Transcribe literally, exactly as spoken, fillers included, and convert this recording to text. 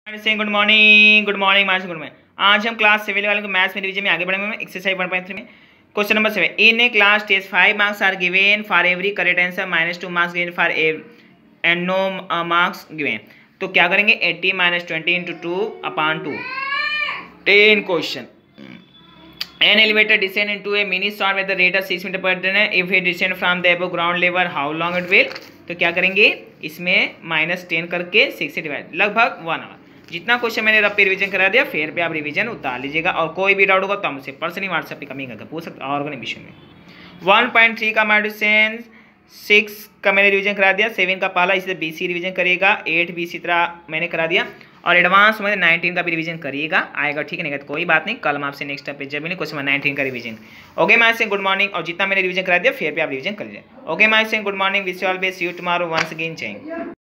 Good morning good morning March good morning. आज हम class seven वाले को मैथ्स में रिवीजन में आगे बढ़ेंगे। में एक्सरसाइज वन पॉइंट थ्री में question number seven, in a class test five marks are given for every correct answer minus two marks given for and no marks given. तो क्या करेंगे, eighty minus twenty into two upon two ten question. An elevator descend into a mini storm at the rate of six metre per second. If it descend from the above ground level, how long it will? तो क्या करेंगे, इसमें minus ten करके six से divide, लगभग one hour. जितना question मैंने रब पे रिवीजन करा दिया, फेयर पे आप रिवीजन उतार लीजिएगा। और कोई भी डाउट होगा तो हमसे पर्सनली व्हाट्सएप पे कमिंग करके पूछ सकते हैं। और विषय में वन पॉइंट थ्री का मेडिसिन, सिक्स का मैंने रिवीजन करा दिया, सेवन का पहला इसे बी सी रिविजन करेगा, एट बी सी तरह मैंने करा दिया। और एडवांस में नाइनटीन का भी रिवीजन करिएगा, आएगा ठीक है। नहीं तो कोई बात नहीं, कल हम आपसे नेक्स्ट पे जब भी नहीं क्वेश्चन नाइनटीन का revision. Okay my say good morning. और जितना मैंने रिवीजन करा दिया फेयर पे आप रिवीजन कर लीजिए। Okay my say good morning, wish you all best, see you tomorrow once again.